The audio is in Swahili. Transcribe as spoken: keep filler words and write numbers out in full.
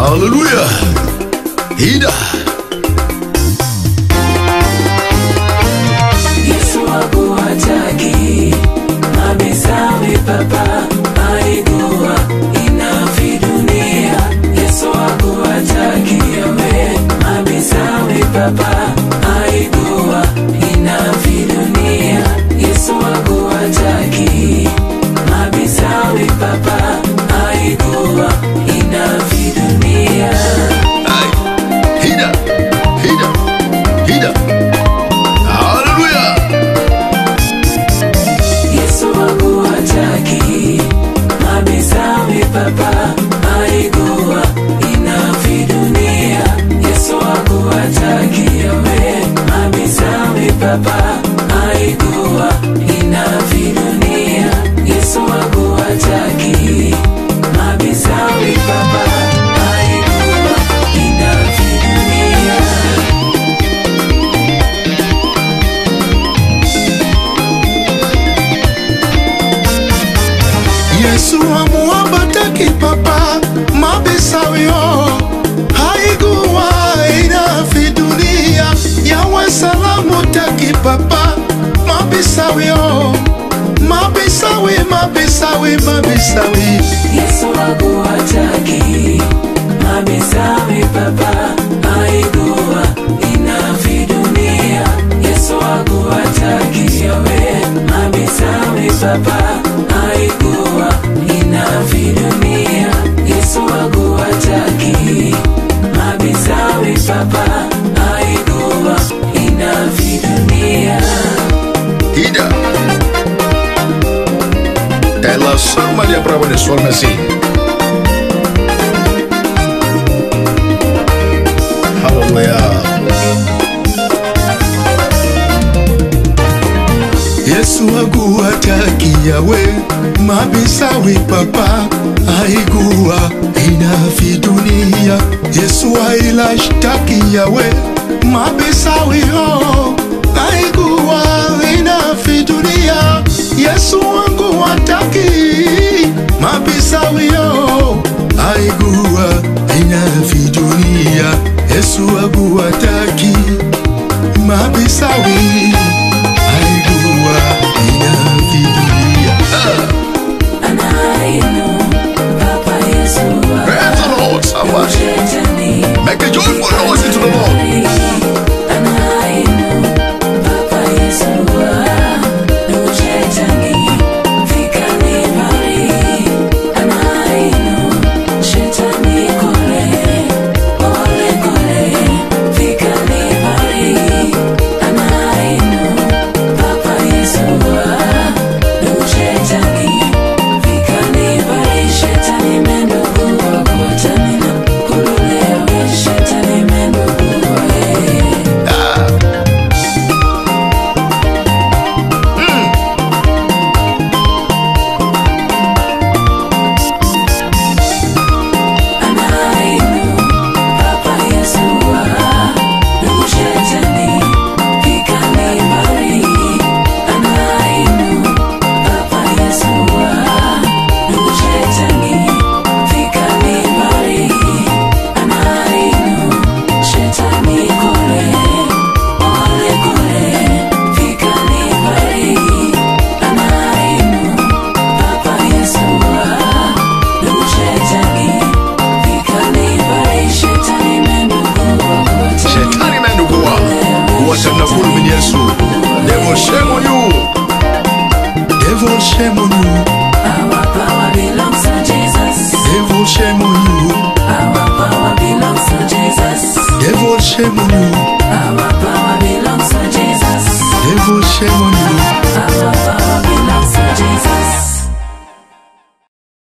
Hallelujah. Ida. Yesu hakuwataki mabesawe papa aigua inafi dunia. Yesu hakuwataki yawe mabesawe papa aigua inafi dunia. Yesu hakuwataki mabesawe papa aigua inafi dunia. Ida. Ida. Ida. Hallelujah. Yesu hakuwataki mabesawe papa aigua inafi dunia. Yesu hakuwataki yawe mabesawe papa aigua inafi dunia. Yesu hakuwataki mabesawe papa aigua inafi dunia. Yesu hamuambataki papa mabisawio haigua inafi dunia. Yawe salamu taki papa mabisawio mabisawi mabisawi mabisawi. Yesu hakuwataki mabesawe papa aigua inafi dunia. Yesu hakuwataki yawe mabesawe papa aigua inafi dunia. Yesu hakuwataki mabesawe papa aigua inafi dunia. Ida. Ela somebody bravo de sol Messi. Hallelujah. Yesu hakuwataki yawe mabisawi papa aigua inafi dunia. Yesu hailashtaki yawe mabisawi ho aigua inafi dunia. Yesu wangu wataki mabisawi ho aigua inafi dunia. Yesu hakuwataki mabisawi aigua inafi dunia. Anainu papa Yesu Praise the Lord, somebody. Make a joyful noise into the Lord. Anainu papa Yesu nujetani fikani bari. Anainu shetani kore ole kore fikani bari. Anainu papa Yesu nujetani fikani bari. Shetani mendo kuwa kuwatani na kululewe. Shetani mendo kuwa Anainu papa Yesu nujetani fikani bari. Anainu papa Yesu nujetani fikani bari. Anainu shetani kore ole kore fikani bari. Anainu papa Yesu nujetani fikani bari. Shetani mendo kuwa kuwatani. Shetani mendukua. Kuwatana kulu mini Yesu. Devil shame on you. Devil shame on you. Our power belongs to Jesus. Devil shame on